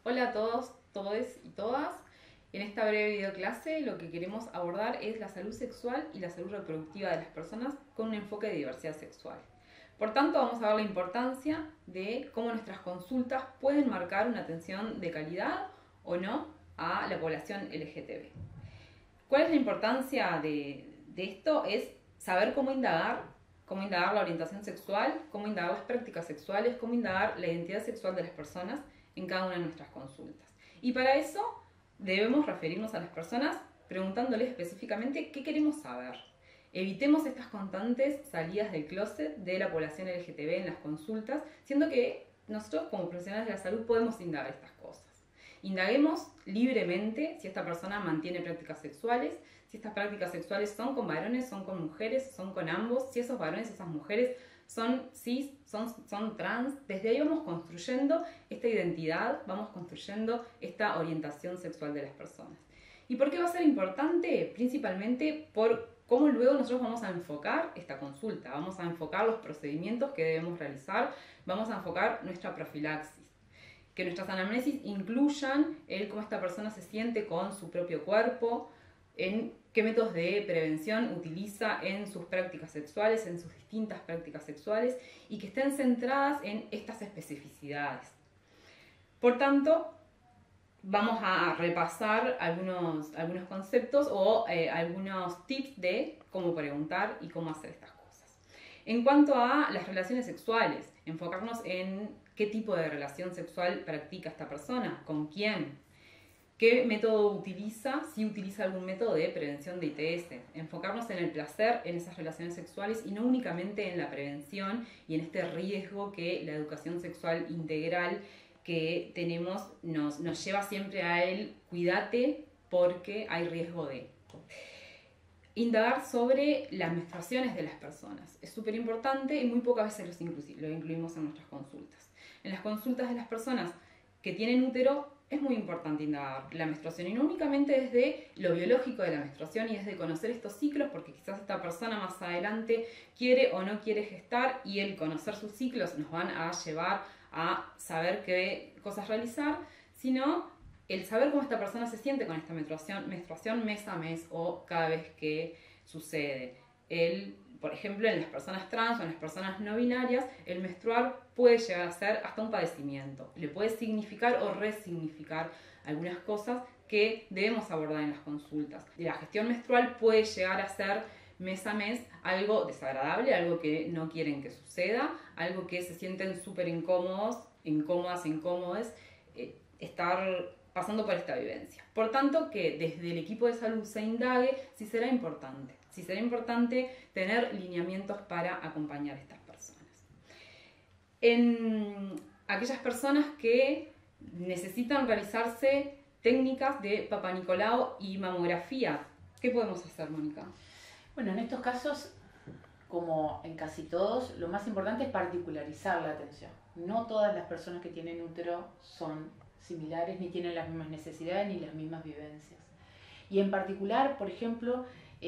Hola a todos, todes y todas. En esta breve videoclase lo que queremos abordar es la salud sexual y la salud reproductiva de las personas con un enfoque de diversidad sexual. Por tanto, vamos a ver la importancia de cómo nuestras consultas pueden marcar una atención de calidad o no a la población LGTB. ¿Cuál es la importancia de esto? Es saber cómo indagar la orientación sexual, cómo indagar las prácticas sexuales, cómo indagar la identidad sexual de las personas en cada una de nuestras consultas. Y para eso debemos referirnos a las personas preguntándoles específicamente qué queremos saber. Evitemos estas constantes salidas del closet de la población LGTB en las consultas, siendo que nosotros como profesionales de la salud podemos indagar estas cosas. Indaguemos libremente si esta persona mantiene prácticas sexuales, si estas prácticas sexuales son con varones, son con mujeres, son con ambos, si esos varones, esas mujeres son cis, son trans. Desde ahí vamos construyendo esta identidad, vamos construyendo esta orientación sexual de las personas. ¿Y por qué va a ser importante? Principalmente por cómo luego nosotros vamos a enfocar esta consulta, vamos a enfocar los procedimientos que debemos realizar, vamos a enfocar nuestra profilaxis. Que nuestras anamnesis incluyan el cómo esta persona se siente con su propio cuerpo, en qué métodos de prevención utiliza en sus prácticas sexuales, en sus distintas prácticas sexuales, y que estén centradas en estas especificidades. Por tanto, vamos a repasar algunos conceptos o algunos tips de cómo preguntar y cómo hacer estas cosas. En cuanto a las relaciones sexuales, enfocarnos en qué tipo de relación sexual practica esta persona, con quién, qué método utiliza, si utiliza algún método de prevención de ITS. Enfocarnos en el placer en esas relaciones sexuales y no únicamente en la prevención y en este riesgo que la educación sexual integral que tenemos nos lleva siempre a él, cuídate porque hay riesgo de. Indagar sobre las menstruaciones de las personas. Es súper importante y muy pocas veces lo incluimos en nuestras consultas. En las consultas de las personas que tienen útero es muy importante indagar la menstruación y no únicamente desde lo biológico de la menstruación y desde conocer estos ciclos, porque quizás esta persona más adelante quiere o no quiere gestar y el conocer sus ciclos nos van a llevar a saber qué cosas realizar, sino el saber cómo esta persona se siente con esta menstruación mes a mes o cada vez que sucede. Por ejemplo, en las personas trans o en las personas no binarias, el menstruar puede llegar a ser hasta un padecimiento. Le puede significar o resignificar algunas cosas que debemos abordar en las consultas. La gestión menstrual puede llegar a ser mes a mes algo desagradable, algo que no quieren que suceda, algo que se sienten súper incómodos, incómodos, estar pasando por esta vivencia. Por tanto, que desde el equipo de salud se indague si será importante tener lineamientos para acompañar a estas personas. En aquellas personas que necesitan realizarse técnicas de Papa Nicolau y mamografía, ¿qué podemos hacer, Mónica? Bueno, en estos casos, como en casi todos, lo más importante es particularizar la atención. No todas las personas que tienen útero son similares, ni tienen las mismas necesidades, ni las mismas vivencias. Y en particular, por ejemplo,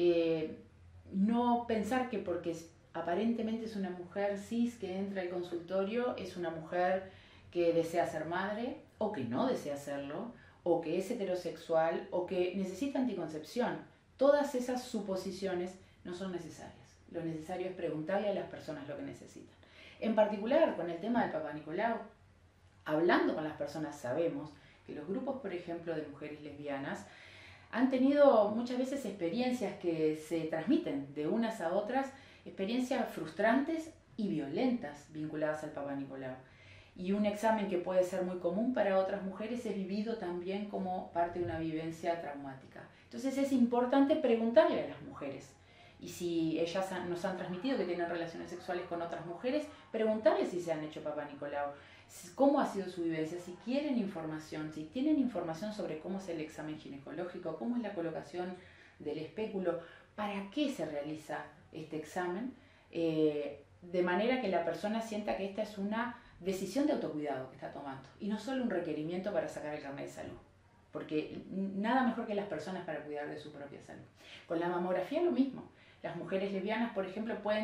no pensar que porque aparentemente es una mujer cis que entra al consultorio, es una mujer que desea ser madre, o que no desea serlo, o que es heterosexual, o que necesita anticoncepción. Todas esas suposiciones no son necesarias. Lo necesario es preguntarle a las personas lo que necesitan. En particular, con el tema del Papa Nicolau, hablando con las personas sabemos que los grupos, por ejemplo, de mujeres lesbianas han tenido muchas veces experiencias que se transmiten de unas a otras, experiencias frustrantes y violentas vinculadas al Papa Nicolau. Y un examen que puede ser muy común para otras mujeres es vivido también como parte de una vivencia traumática. Entonces es importante preguntarle a las mujeres. Y si ellas nos han transmitido que tienen relaciones sexuales con otras mujeres, preguntarles si se han hecho Papa Nicolau, cómo ha sido su vivencia, si quieren información, si tienen información sobre cómo es el examen ginecológico, cómo es la colocación del espéculo, para qué se realiza este examen, de manera que la persona sienta que esta es una decisión de autocuidado que está tomando y no solo un requerimiento para sacar el carnet de salud. Porque nada mejor que las personas para cuidar de su propia salud. Con la mamografía lo mismo. Las mujeres lesbianas, por ejemplo, pueden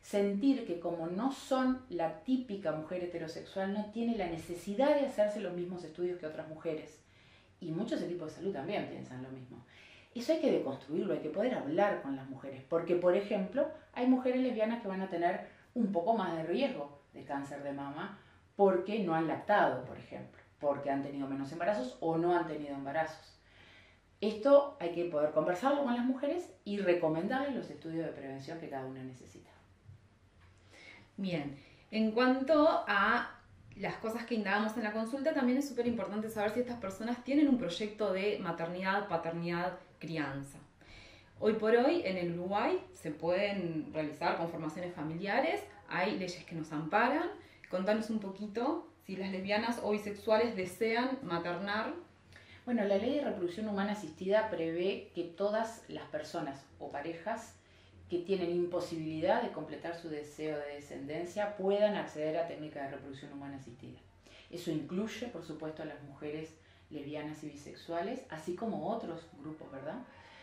sentir que como no son la típica mujer heterosexual, no tiene la necesidad de hacerse los mismos estudios que otras mujeres. Y muchos equipos de salud también piensan lo mismo. Eso hay que deconstruirlo, hay que poder hablar con las mujeres, porque por ejemplo, hay mujeres lesbianas que van a tener un poco más de riesgo de cáncer de mama porque no han lactado, por ejemplo, porque han tenido menos embarazos o no han tenido embarazos. Esto hay que poder conversarlo con las mujeres y recomendarles los estudios de prevención que cada una necesita. Bien, en cuanto a las cosas que indagamos en la consulta, también es súper importante saber si estas personas tienen un proyecto de maternidad, paternidad, crianza. Hoy por hoy en el Uruguay se pueden realizar conformaciones familiares, hay leyes que nos amparan. Contanos un poquito si las lesbianas o bisexuales desean maternar. Bueno, la Ley de Reproducción Humana Asistida prevé que todas las personas o parejas que tienen imposibilidad de completar su deseo de descendencia puedan acceder a técnicas de reproducción humana asistida. Eso incluye, por supuesto, a las mujeres lesbianas y bisexuales, así como otros grupos, ¿verdad?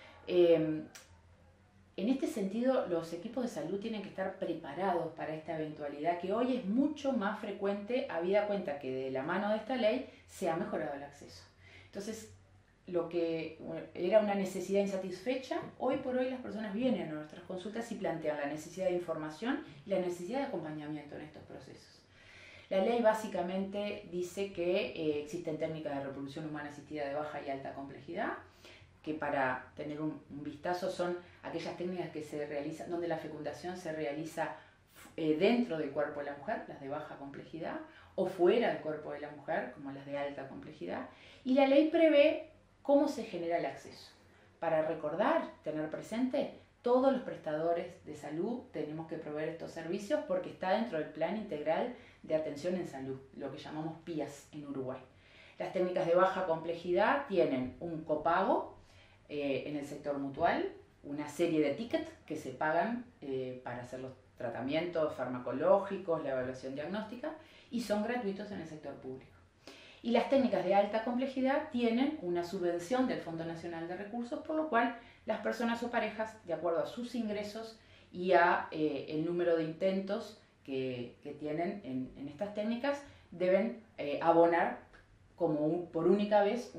En este sentido, los equipos de salud tienen que estar preparados para esta eventualidad que hoy es mucho más frecuente, habida cuenta que de la mano de esta ley se ha mejorado el acceso. Entonces, lo que era una necesidad insatisfecha, hoy por hoy las personas vienen a nuestras consultas y plantean la necesidad de información y la necesidad de acompañamiento en estos procesos. La ley básicamente dice que existen técnicas de reproducción humana asistida de baja y alta complejidad, que para tener un vistazo son aquellas técnicas que se realizan, donde la fecundación se realiza dentro del cuerpo de la mujer, las de baja complejidad, o fuera del cuerpo de la mujer, como las de alta complejidad. Y la ley prevé cómo se genera el acceso. Para recordar, tener presente, todos los prestadores de salud tenemos que proveer estos servicios porque está dentro del Plan Integral de Atención en Salud, lo que llamamos PIAS en Uruguay. Las técnicas de baja complejidad tienen un copago en el sector mutual, una serie de tickets que se pagan para hacer los tratamientos farmacológicos, la evaluación diagnóstica, y son gratuitos en el sector público. Y las técnicas de alta complejidad tienen una subvención del Fondo Nacional de Recursos, por lo cual las personas o parejas, de acuerdo a sus ingresos y a el número de intentos que tienen en estas técnicas, deben abonar como por única vez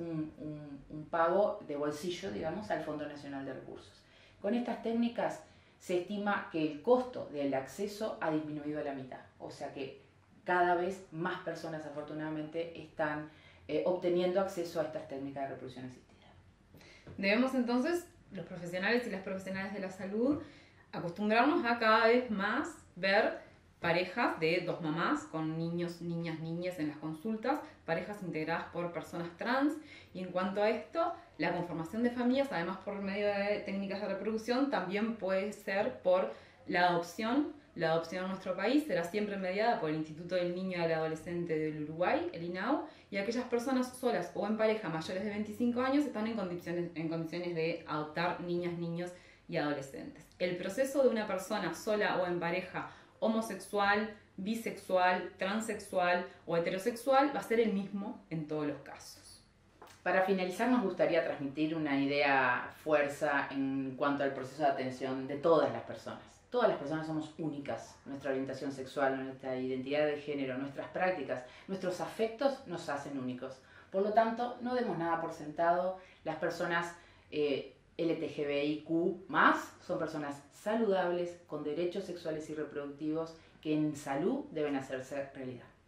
un pago de bolsillo, digamos, al Fondo Nacional de Recursos. Con estas técnicas se estima que el costo del acceso ha disminuido a la mitad, o sea que cada vez más personas afortunadamente están obteniendo acceso a estas técnicas de reproducción asistida. Debemos entonces, los profesionales y las profesionales de la salud, acostumbrarnos a cada vez más ver parejas de dos mamás con niños, niñas, niñas en las consultas, parejas integradas por personas trans. Y en cuanto a esto, la conformación de familias, además por medio de técnicas de reproducción, también puede ser por la adopción. La adopción en nuestro país será siempre mediada por el Instituto del Niño y del Adolescente del Uruguay, el INAU, y aquellas personas solas o en pareja mayores de 25 años están en condiciones de adoptar niñas, niños y adolescentes. El proceso de una persona sola o en pareja homosexual, bisexual, transexual o heterosexual va a ser el mismo en todos los casos. Para finalizar, nos gustaría transmitir una idea fuerza en cuanto al proceso de atención de todas las personas. Todas las personas somos únicas. Nuestra orientación sexual, nuestra identidad de género, nuestras prácticas, nuestros afectos nos hacen únicos. Por lo tanto, no demos nada por sentado. Las personas LGBTIQ+, son personas saludables, con derechos sexuales y reproductivos que en salud deben hacerse realidad.